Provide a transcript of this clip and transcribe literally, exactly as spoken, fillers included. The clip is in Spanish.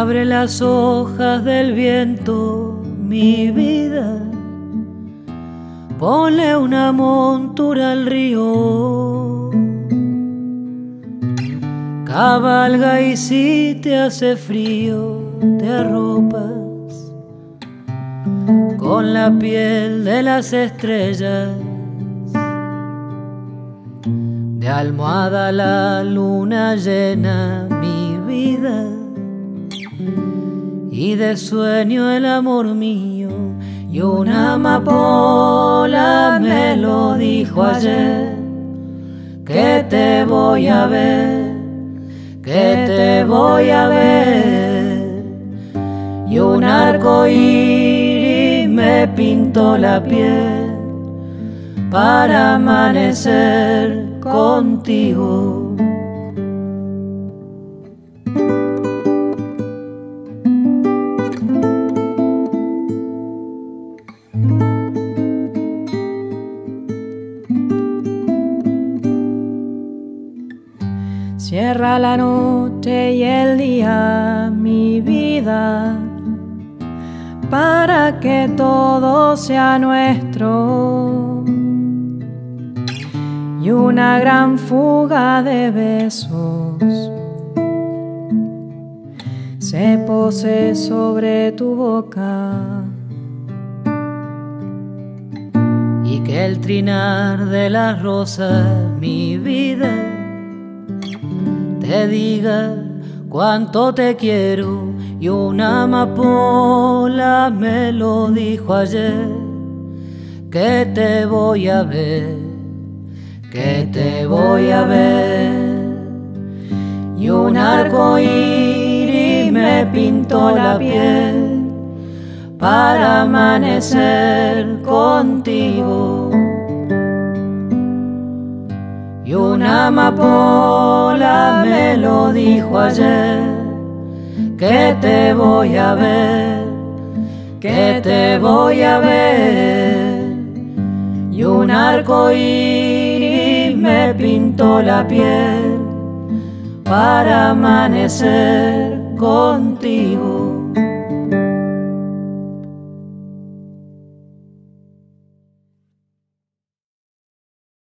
Abre las hojas del viento, mi vida, ponle una montura al río. Cabalga y si te hace frío, te arropas con la piel de las estrellas. De almohada la luna llena mi vida, y de sueño el amor mío. Y una amapola me lo dijo ayer, que te voy a ver, que te voy a ver. Y un arco iris me pintó la piel para amanecer contigo. Cierra la noche y el día, mi vida, para que todo sea nuestro. Y una gran fuga de besos se pose sobre tu boca, y que el trinar de las rosas, mi vida, te diga cuánto te quiero. Y una amapola me lo dijo ayer, que te voy a ver, que te voy a ver. Y un arco iris me pintó la piel para amanecer contigo. Y una amapola me lo dijo ayer, que te voy a ver, que te voy a ver. Y un arco iris me pintó la piel para amanecer contigo.